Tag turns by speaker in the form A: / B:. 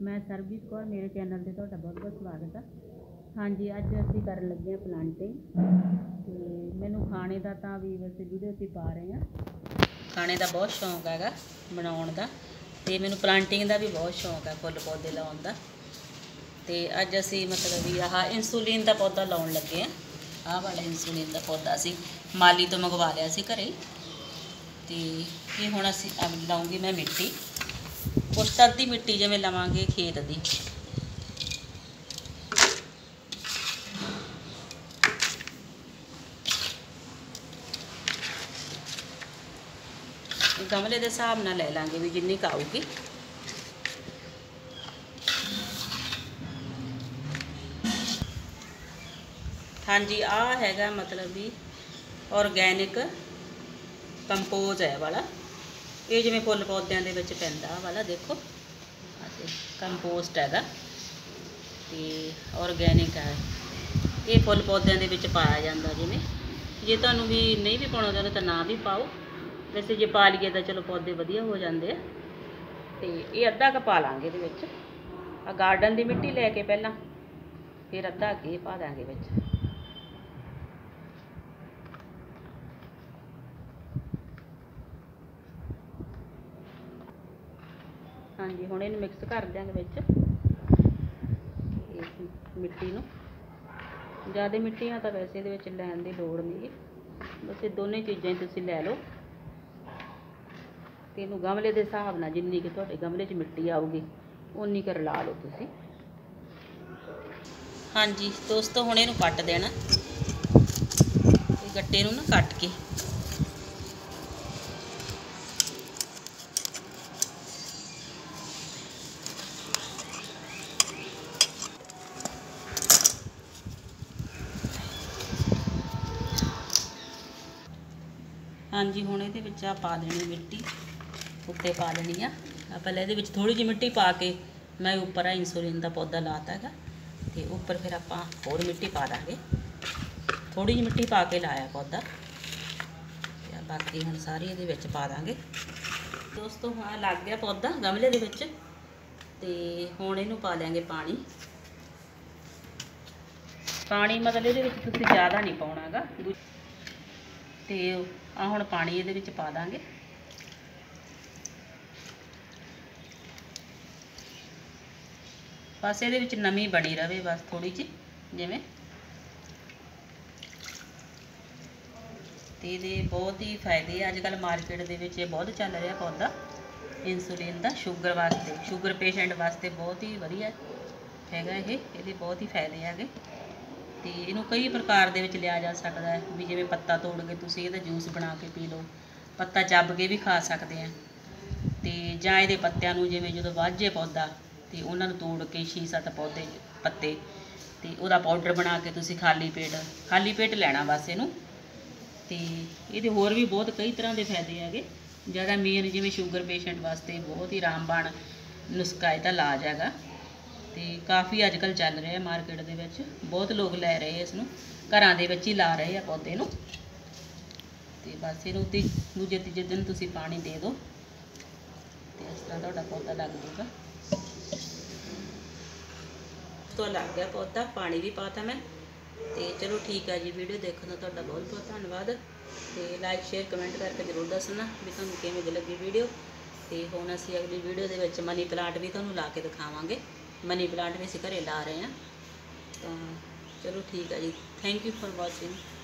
A: मैं सरबजीत कौर, मेरे चैनल से तुहाडा बहुत बहुत स्वागत है। हाँ जी, अज असीं करन लगे प्लांटिंग तो मैनू खाने का तो भी वैसे वीडियो असीं पा रहे हैं। खाने का बहुत शौक है बनाउण दा ते मैनू प्लांटिंग का भी बहुत शौक है फुल पौधे लाउण दा। ते अज असीं मतलब भी आह इंसुलिन का पौधा लाउण लगे हैं। आह वाला इंसुलिन का पौधा असीं माली तो मंगवा लिया सी घरे ते ये हुण असीं लाऊंगी मैं मिट्टी कुछ तरती मिट्टी जिवें लवांगे खेत की। गमले के हिसाब नाल लै लांगे भी जिन्नी क आऊगी। हाँ जी, आ हैगा मतलब भी ऑर्गैनिक कंपोज है वाला, ये जिवें फुल पौद्यां दे विच पैंदा वाला देखो कंपोस्ट हैगा ते ऑर्गैनिक है। ये फुल पौद्यां दे विच पाया जांदा। जिवें जे तुहानूं भी नहीं भी पाउणा चाहुंदे तां ना भी पाओ, वैसे जे पा लीए तो चलो पौधे वधिया हो जाते हैं। तो ये अद्धा क पा लांगे इहदे विच। आ गार्डन की मिट्टी लैके पहलां फिर अद्धा के पा देंगे विच। हाँ जी, हुण इहनूं मिक्स कर देंगे विच इस मिट्टी नूं। ज़्यादा मिट्टियां तो वैसे इहदे विच लैण दी लोड़ नहीं, बस ये दोनों चीज़ां तुसीं लै लो ते इहनूं गमले के हिसाब नाल जिन्नी कि तुहाडे गमले च मिट्टी आऊगी उन्नी क रला लो तुसीं। हाँ जी दोस्तों, हुण इहनूं कट देना, गट्टे नूं ना कट के हाँ जी, हुण इहदे विच आ पा देनी मिट्टी, उत्ते पा देनी आ। पहले इहदे विच थोड़ी जी मिट्टी पा के मैं उपर आ इंसुलिन का पौधा लाता है तो उपर फिर आपां होर मिट्टी पा देंगे। थोड़ी जी मिट्टी पा के लाया पौधा, बाकी हुण सारी इहदे विच पा देंगे। दोस्तों हाँ लग गया पौधा गमले दे विच ते हुण इहनूं पा लेंगे पानी। पानी मतलब इहदे विच तुसीं ज़्यादा नहीं पाउणा गा ते आ हुण पानी इहदे विच पा देंगे। बस इहदे विच नमी बनी रहे बस थोड़ी जी जिवें। ते इहदे बहुत ही फायदे अजकल मार्केट दे विच बहुत चल रहा पौधा इंसुलिन का। शुगर वास्ते, शुगर पेशेंट वास्ते बहुत ही वधिया हैगा ये, इहदे बहुत ही फायदे हैगे। तो इनू कई प्रकार दे विच लिया जा सकता है भी जिवें पत्ता तोड़ के तुसीं इहदा जूस बना के पी लो, पत्ता चब के भी खा सकते हैं। तो जां इहदे पत्तिआं नूं जिवें जदों वध जे पौधा तो उन्हां नूं तोड़ के 6-7 पौधे पत्ते तो उहदा पाउडर बना के तुसीं खाली पेट लैना बस इनू। तो ये होर भी बहुत कई तरह के फायदे हैगे। ज़्यादा मेन जिवें शुगर पेशेंट वास्ते बहुत ही रामबाण नुस्खा इहदा इलाज हैगा। तो काफ़ी अजकल चल रहा है मार्केट दे विच, बहुत लोग लै रहे हैं इसनूं, घरां दे विच ही ला रहे हैं पौधे नूं। तो बस इनू दूजे तीजे दिन तुसीं पानी दे दो तो इस तरह तुहाडा पौधा लग जाएगा। तो लग गया पौधा, पानी भी पाता मैं। तो चलो ठीक है जी, वीडियो देखने का तुहाडा बहुत बहुत धन्यवाद। तो लाइक शेयर कमेंट करके जरूर दसना भी तुहानूं किवें लगी वीडियो। तो हुण असीं अगली वीडियो दे विच मनी प्लांट भी तुहानूं ला के दिखावांगे। मनी प्लांट भी असीं घरे ला रहे हैं। तो चलो ठीक है जी, थैंक यू फॉर वॉचिंग।